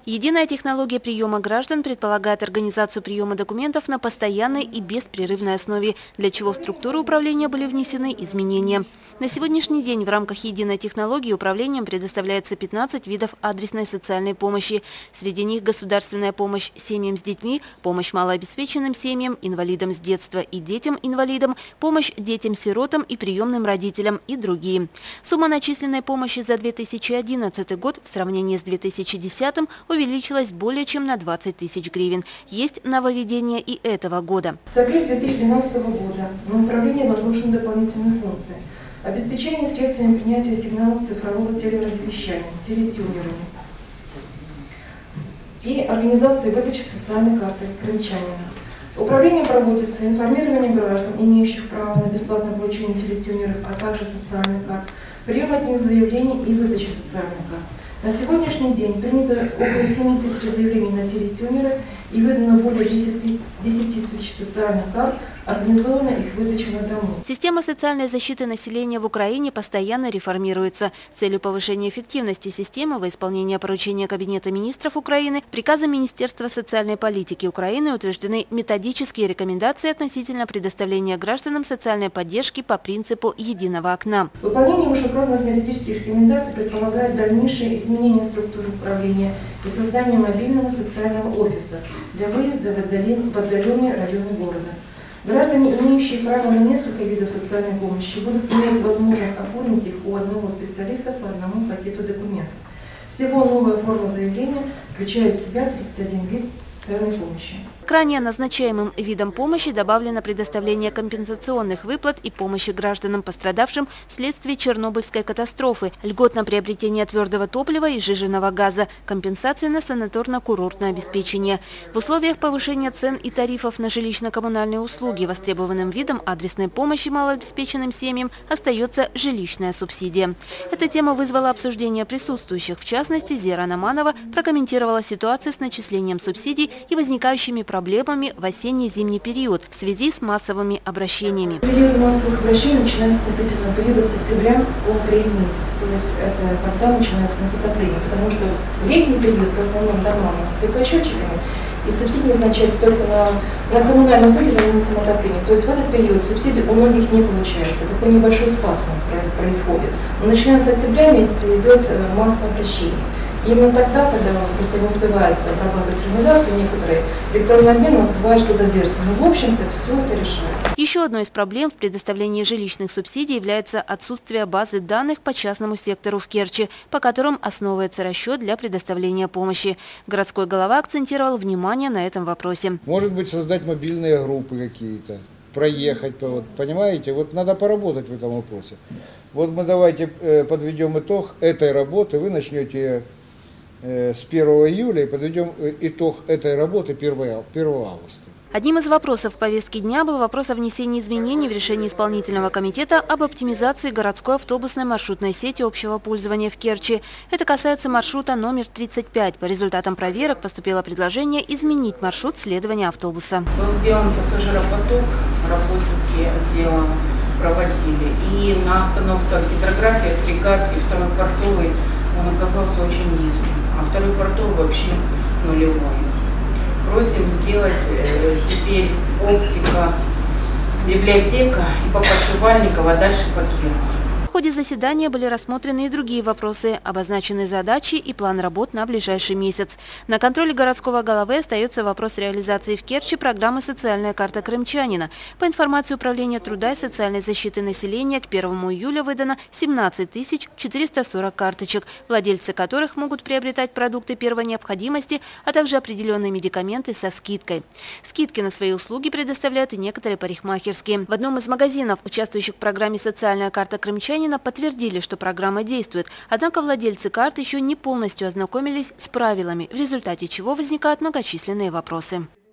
Единая технология приема граждан предполагает организацию приема документов на постоянной и беспрерывной основе, для чего в структуру управления были внесены изменения. На сегодняшний день в рамках единой технологии управлением предоставляется 15 видов адресной социальной помощи. Среди них государственная помощь семьям с детьми, помощь малообеспеченным семьям, инвалидам с детства и детям-инвалидам, помощь детям-сиротам и приемным родителям и другие. Сумма начисленной помощи за 2011 год в сравнении с 2010 увеличилась более чем на 20 тысяч гривен. Есть нововведение и этого года. С апреля 2012 года на управление возложены дополнительные функции. Обеспечение средствами принятия сигналов цифрового телерадиовещания, телетюнерами и организации выдачи социальной карты крымчанина. Управлением проводится информирование граждан, имеющих право на бесплатное получение телетюнеров, а также социальных карт, прием от них заявлений и выдача социальных карт. На сегодняшний день принято около 7 тысяч заявлений на телетюнеры и выдано более 10 тысяч социальных карт, организована их выдача на дому. Система социальной защиты населения в Украине постоянно реформируется. С целью повышения эффективности системы во исполнение поручения Кабинета министров Украины приказом Министерства социальной политики Украины утверждены методические рекомендации относительно предоставления гражданам социальной поддержки по принципу единого окна. Выполнение вышеуказанных методических рекомендаций предполагает дальнейшее изменение структуры управления и создание мобильного социального офиса для выезда в отдаленные районы города. Граждане, имеющие право на несколько видов социальной помощи, будут иметь возможность оформить их у одного специалиста по одному пакету документов. Всего новая форма заявления включает в себя 31 вид социальной помощи. К ранее назначаемым видам помощи добавлено предоставление компенсационных выплат и помощи гражданам, пострадавшим вследствие Чернобыльской катастрофы, льгот на приобретение твердого топлива и сжиженного газа, компенсации на санаторно-курортное обеспечение. В условиях повышения цен и тарифов на жилищно-коммунальные услуги востребованным видом адресной помощи малообеспеченным семьям остается жилищная субсидия. Эта тема вызвала обсуждение присутствующих. В частности, Зера Наманова прокомментировала ситуацию с начислением субсидий и возникающими проблемами в осенне-зимний период в связи с массовыми обращениями. Период массовых обращений начинается с отопительного периода с октября по апрель месяц. То есть это когда начинается у нас отопление. Потому что в летний период в основном дома у нас с циркачетчиками, и субсидии назначаются только на коммунальные услуги за выносом отопления. То есть в этот период субсидий у многих не получается. Такой небольшой спад у нас происходит. Но начиная с октября месяца идет масса обращений. Именно тогда, когда он просто не успевает обрабатывать организации, некоторые электронный обмен у нас бывает, что задержится. Но в общем-то все это решается. Еще одной из проблем в предоставлении жилищных субсидий является отсутствие базы данных по частному сектору в Керчи, по которым основывается расчет для предоставления помощи. Городской голова акцентировал внимание на этом вопросе. Может быть, создать мобильные группы какие-то, проехать, понимаете? Вот надо поработать в этом вопросе. Вот мы давайте подведем итог этой работы, вы начнете с 1 июля и подведем итог этой работы 1 августа. Одним из вопросов в повестке дня был вопрос о внесении изменений в решение исполнительного комитета об оптимизации городской автобусной маршрутной сети общего пользования в Керчи. Это касается маршрута номер 35. По результатам проверок поступило предложение изменить маршрут следования автобуса. Был сделан пассажиропоток, работники отдела проводили. И на остановках Гидрография, Фрегат и второй портовый он оказался очень низким, а второй портовый вообще нулевой. Просим сделать теперь оптика, библиотека и по Пошивальникову, а дальше по Кирову. В ходе заседания были рассмотрены и другие вопросы, обозначены задачи и план работ на ближайший месяц. На контроле городского головы остается вопрос реализации в Керчи программы «Социальная карта крымчанина». По информации Управления труда и социальной защиты населения, к 1 июля выдано 17 440 карточек, владельцы которых могут приобретать продукты первой необходимости, а также определенные медикаменты со скидкой. Скидки на свои услуги предоставляют и некоторые парикмахерские. В одном из магазинов, участвующих в программе «Социальная карта крымчанина», подтвердили, что программа действует, однако владельцы карт еще не полностью ознакомились с правилами, в результате чего возникают многочисленные вопросы.